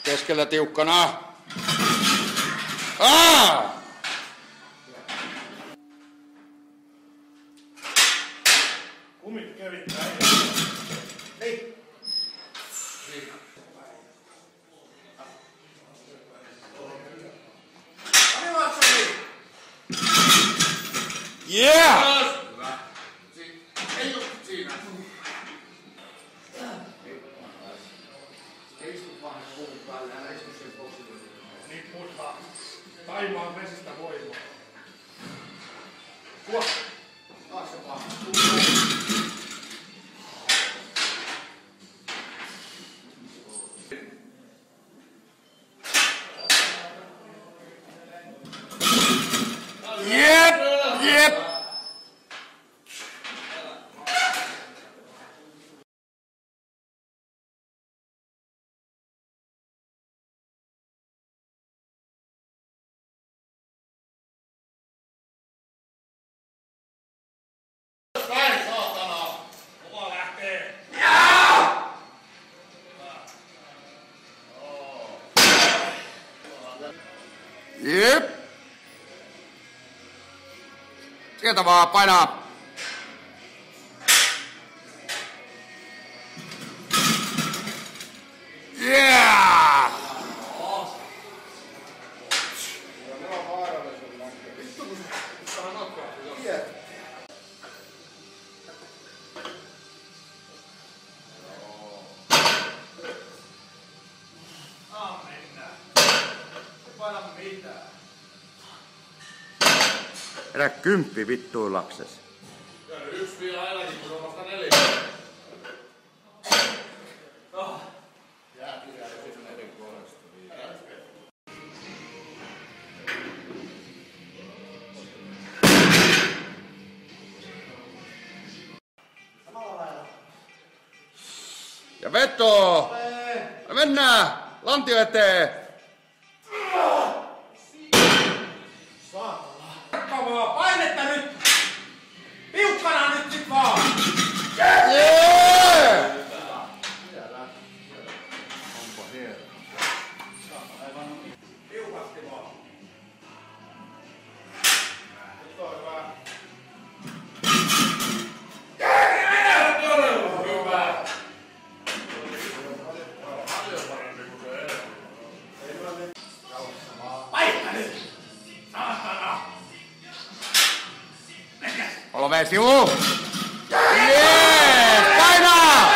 keskellä tiukkana. Kumit kevittää. Niin. Yeah! Ei oo siinä. Istu vaan puun päälle, älä istu sen positiivisesti. Niin puhutaan. Taimaan vesistä voimaa. Tuo. Taas se vaan. Jep! Jep! Päin saatana. Kova lähtee. Jep! Sieltä vaan painaa. Yeah! Erä kymppi vittuillakses. Kyllä yksi vielä ainakin, kun on vasta 4. Jää pitää sitten 4 puolesta. Ja veto! Ja mennään! Lantio eteen! Kavaa painetta nyt! Piukkana nyt sit vaan! Yeah! Onpa hieno. Piukasti vaan. Nyt on hyvä. Hyvä. Paikka nyt! Saatana! Olve sivu! Jees! Painaa!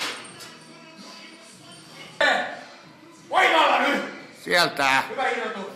Voimalla nyt! Sieltä! Hyvä irrotus!